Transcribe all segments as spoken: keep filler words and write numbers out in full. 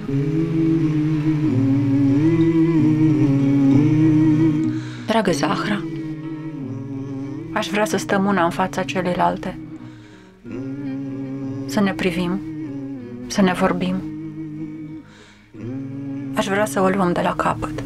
Dragă Zahra, aș vrea să stăm una în fața celelalte, să ne privim, să ne vorbim. Aș vrea să o luăm de la capăt.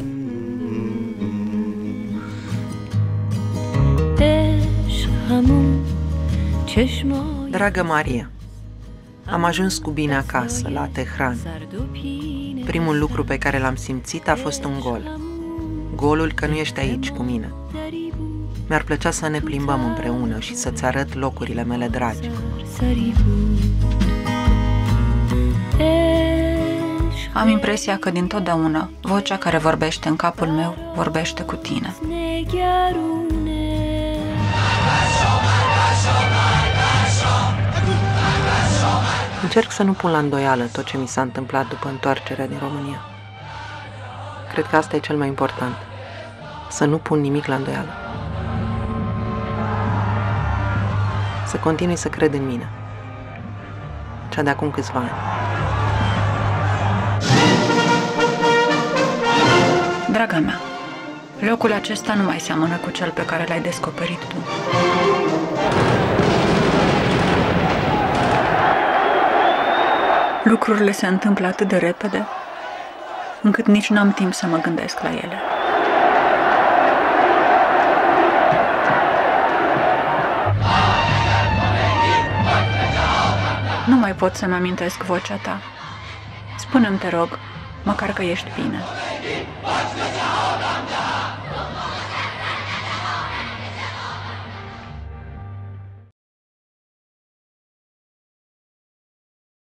Dragă Maria, am ajuns cu bine acasă, la Tehran. Primul lucru pe care l-am simțit a fost un gol. Golul că nu ești aici cu mine. Mi-ar plăcea să ne plimbăm împreună și să-ți arăt locurile mele dragi. Am impresia că dintotdeauna vocea care vorbește în capul meu vorbește cu tine. Încerc să nu pun la îndoială tot ce mi s-a întâmplat după întoarcerea din România. Cred că asta e cel mai important. Să nu pun nimic la îndoială. Să continui să cred în mine. Cea de acum câțiva ani. Draga mea, locul acesta nu mai seamănă cu cel pe care l-ai descoperit tu. Lucrurile se întâmplă atât de repede, încât nici n-am timp să mă gândesc la ele. Nu mai pot să-mi amintesc vocea ta. Spune-mi, te rog, măcar că ești bine.